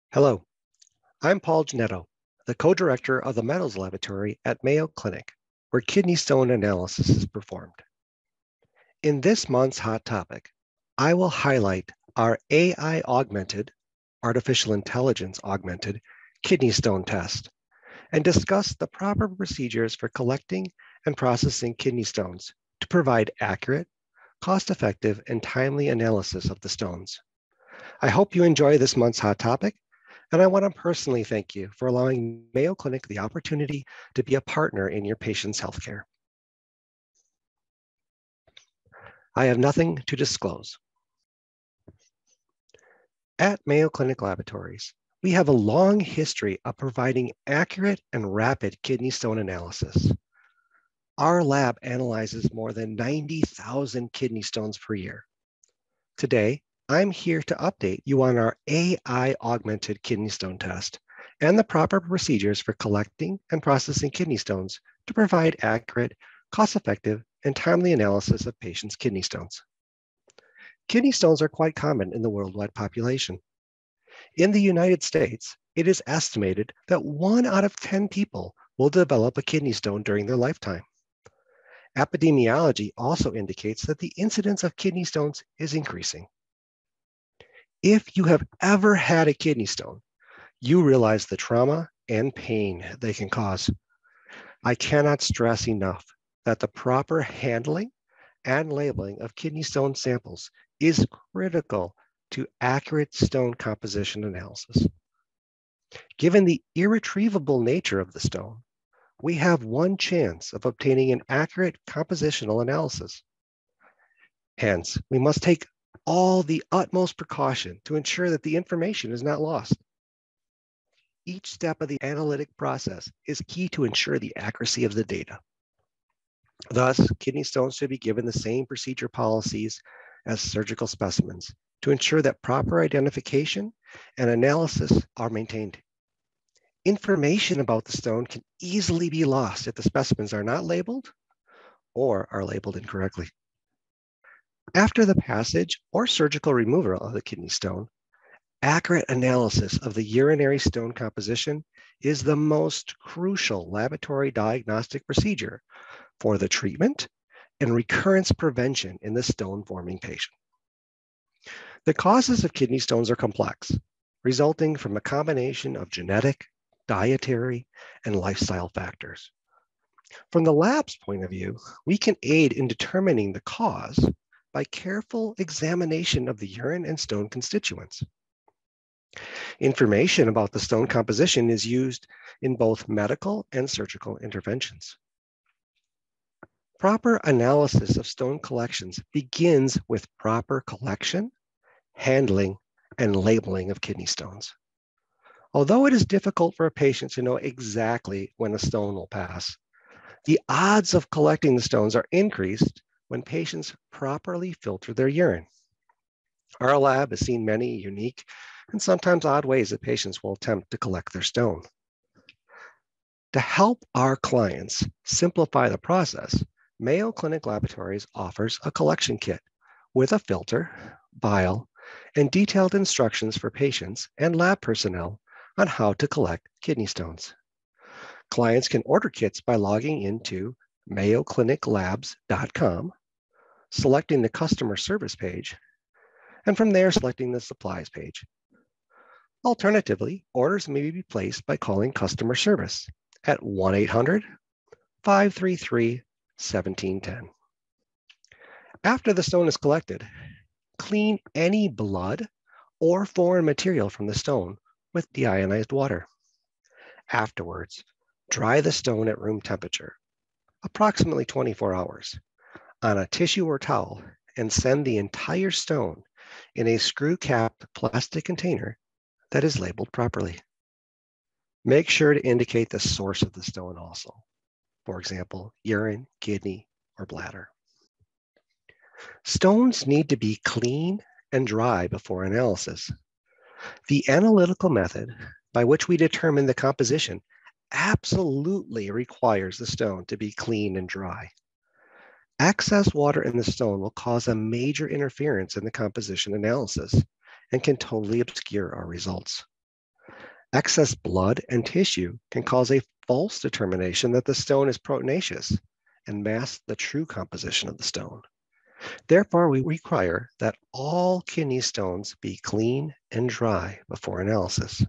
Hello, I'm Paul Jannetto, the co-director of the Meadows Laboratory at Mayo Clinic, where kidney stone analysis is performed. In this month's hot topic, I will highlight our AI-augmented, artificial intelligence augmented kidney stone test and discuss the proper procedures for collecting and processing kidney stones to provide accurate, cost-effective, and timely analysis of the stones. I hope you enjoy this month's hot topic, and I want to personally thank you for allowing Mayo Clinic the opportunity to be a partner in your patient's healthcare. I have nothing to disclose. At Mayo Clinic Laboratories, we have a long history of providing accurate and rapid kidney stone analysis. Our lab analyzes more than 90,000 kidney stones per year. Today, I'm here to update you on our AI-augmented kidney stone test and the proper procedures for collecting and processing kidney stones to provide accurate, cost-effective, and timely analysis of patients' kidney stones. Kidney stones are quite common in the worldwide population. In the United States, it is estimated that 1 out of 10 people will develop a kidney stone during their lifetime. Epidemiology also indicates that the incidence of kidney stones is increasing. If you have ever had a kidney stone, you realize the trauma and pain they can cause. I cannot stress enough that the proper handling and labeling of kidney stone samples is critical to accurate stone composition analysis. Given the irretrievable nature of the stone, we have one chance of obtaining an accurate compositional analysis. Hence, we must take all the utmost precaution to ensure that the information is not lost. Each step of the analytic process is key to ensure the accuracy of the data. Thus, kidney stones should be given the same procedure policies as surgical specimens to ensure that proper identification and analysis are maintained. Information about the stone can easily be lost if the specimens are not labeled or are labeled incorrectly. After the passage or surgical removal of the kidney stone, accurate analysis of the urinary stone composition is the most crucial laboratory diagnostic procedure for the treatment and recurrence prevention in the stone-forming patient. The causes of kidney stones are complex, resulting from a combination of genetic, dietary, and lifestyle factors. From the lab's point of view, we can aid in determining the cause by careful examination of the urine and stone constituents. Information about the stone composition is used in both medical and surgical interventions. Proper analysis of stone collections begins with proper collection, handling, and labeling of kidney stones. Although it is difficult for a patient to know exactly when a stone will pass, the odds of collecting the stones are increased when patients properly filter their urine. Our lab has seen many unique and sometimes odd ways that patients will attempt to collect their stone. To help our clients simplify the process, Mayo Clinic Laboratories offers a collection kit with a filter, vial, and detailed instructions for patients and lab personnel on how to collect kidney stones. Clients can order kits by logging into mayocliniclabs.com, selecting the customer service page, and from there selecting the supplies page. Alternatively, orders may be placed by calling customer service at 1-800-533-1710. After the stone is collected, clean any blood or foreign material from the stone with deionized water. Afterwards, dry the stone at room temperature, approximately 24 hours, on a tissue or towel, and send the entire stone in a screw-capped plastic container that is labeled properly. Make sure to indicate the source of the stone also. For example, urine, kidney, or bladder. Stones need to be clean and dry before analysis. The analytical method by which we determine the composition absolutely requires the stone to be clean and dry. Excess water in the stone will cause a major interference in the composition analysis and can totally obscure our results. Excess blood and tissue can cause a false determination that the stone is proteinaceous and mask the true composition of the stone. Therefore, we require that all kidney stones be clean and dry before analysis.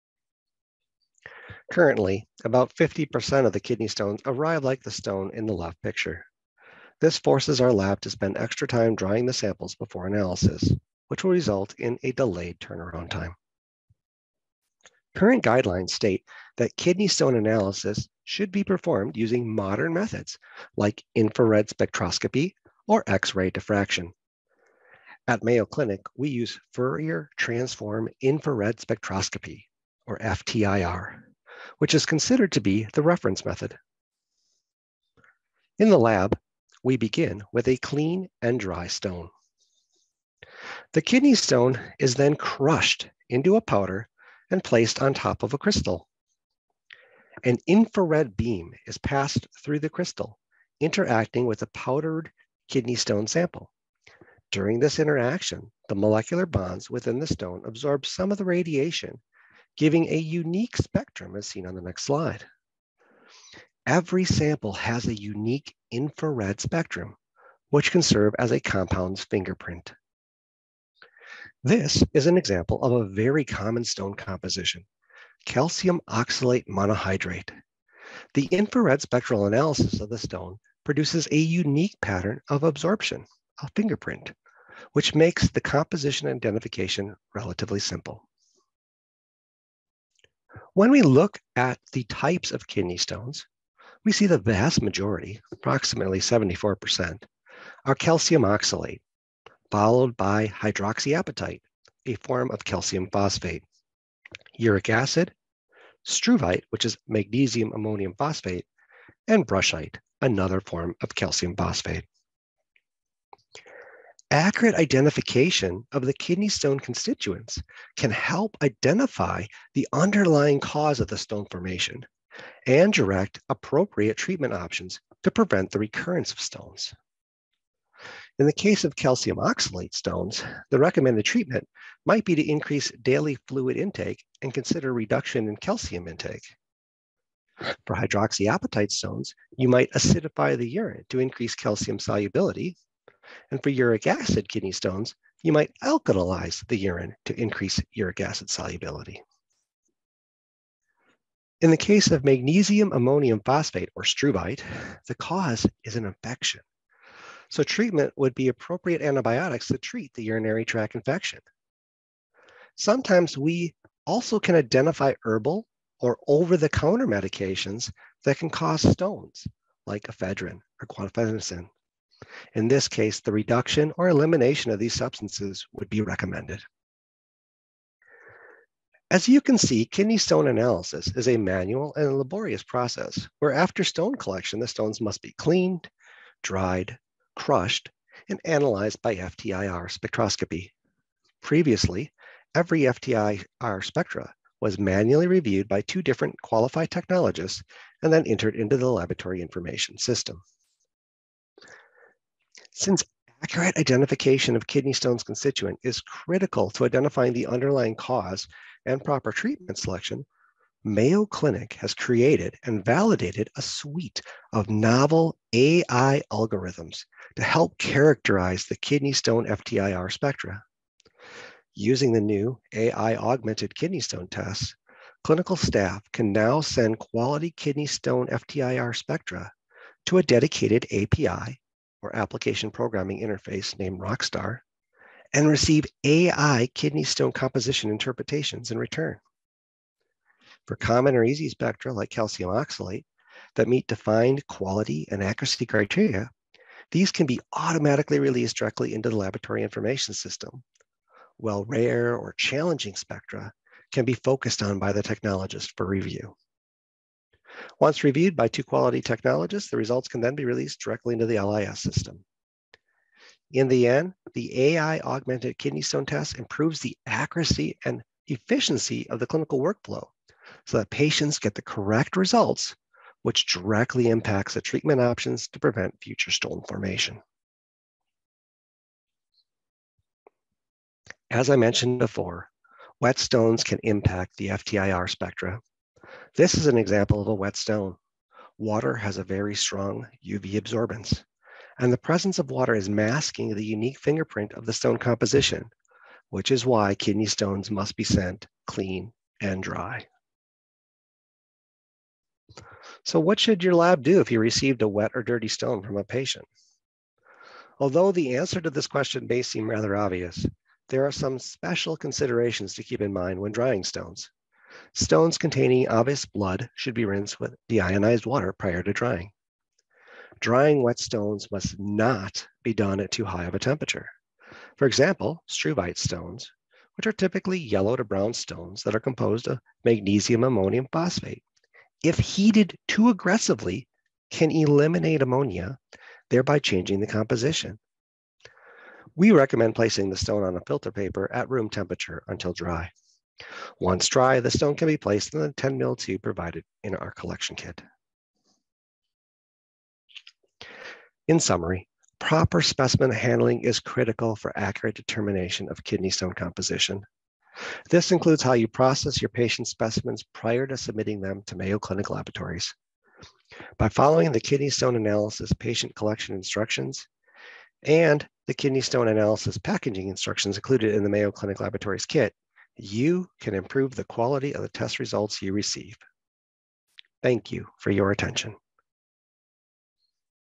Currently, about 50% of the kidney stones arrive like the stone in the left picture. This forces our lab to spend extra time drying the samples before analysis, which will result in a delayed turnaround time. Current guidelines state that kidney stone analysis should be performed using modern methods like infrared spectroscopy or X-ray diffraction. At Mayo Clinic, we use Fourier transform infrared spectroscopy, or FTIR, which is considered to be the reference method. In the lab, we begin with a clean and dry stone. The kidney stone is then crushed into a powder and placed on top of a crystal. An infrared beam is passed through the crystal, interacting with the powdered kidney stone sample. During this interaction, the molecular bonds within the stone absorb some of the radiation, giving a unique spectrum as seen on the next slide. Every sample has a unique infrared spectrum, which can serve as a compound's fingerprint. This is an example of a very common stone composition, calcium oxalate monohydrate. The infrared spectral analysis of the stone produces a unique pattern of absorption, a fingerprint, which makes the composition identification relatively simple. When we look at the types of kidney stones, we see the vast majority, approximately 74%, are calcium oxalate, followed by hydroxyapatite, a form of calcium phosphate, uric acid, struvite, which is magnesium ammonium phosphate, and brushite, another form of calcium phosphate. Accurate identification of the kidney stone constituents can help identify the underlying cause of the stone formation and direct appropriate treatment options to prevent the recurrence of stones. In the case of calcium oxalate stones, the recommended treatment might be to increase daily fluid intake and consider reduction in calcium intake. For hydroxyapatite stones, you might acidify the urine to increase calcium solubility. And for uric acid kidney stones, you might alkalize the urine to increase uric acid solubility. In the case of magnesium ammonium phosphate, or struvite, the cause is an infection. So treatment would be appropriate antibiotics to treat the urinary tract infection. Sometimes we also can identify herbal or over-the-counter medications that can cause stones, like ephedrine or guanfacine. In this case, the reduction or elimination of these substances would be recommended. As you can see, kidney stone analysis is a manual and laborious process where after stone collection, the stones must be cleaned, dried, crushed, and analyzed by FTIR spectroscopy. Previously, every FTIR spectra was manually reviewed by 2 different qualified technologists and then entered into the laboratory information system. Since accurate identification of kidney stones constituent is critical to identifying the underlying cause and proper treatment selection, Mayo Clinic has created and validated a suite of novel AI algorithms to help characterize the kidney stone FTIR spectra. Using the new AI-augmented kidney stone tests, clinical staff can now send quality kidney stone FTIR spectra to a dedicated API, or application programming interface, named Rockstar, and receive AI kidney stone composition interpretations in return. For common or easy spectra like calcium oxalate that meet defined quality and accuracy criteria, these can be automatically released directly into the laboratory information system, while rare or challenging spectra can be focused on by the technologist for review. Once reviewed by 2 quality technologists, the results can then be released directly into the LIS system. In the end, the AI-augmented kidney stone test improves the accuracy and efficiency of the clinical workflow so that patients get the correct results, which directly impacts the treatment options to prevent future stone formation. As I mentioned before, Wet stones can impact the FTIR spectra. This is an example of a wet stone. Water has a very strong UV absorbance, and the presence of water is masking the unique fingerprint of the stone composition, which is why kidney stones must be sent clean and dry. So what should your lab do if you received a wet or dirty stone from a patient? Although the answer to this question may seem rather obvious, there are some special considerations to keep in mind when drying stones. Stones containing obvious blood should be rinsed with deionized water prior to drying. Drying wet stones must not be done at too high of a temperature. For example, struvite stones, which are typically yellow to brown stones that are composed of magnesium ammonium phosphate, if heated too aggressively, can eliminate ammonia, thereby changing the composition. We recommend placing the stone on a filter paper at room temperature until dry. Once dry, the stone can be placed in the 10 ml tube provided in our collection kit. In summary, proper specimen handling is critical for accurate determination of kidney stone composition. This includes how you process your patient's specimens prior to submitting them to Mayo Clinic Laboratories. By following the kidney stone analysis patient collection instructions and the kidney stone analysis packaging instructions included in the Mayo Clinic Laboratories kit, you can improve the quality of the test results you receive. Thank you for your attention.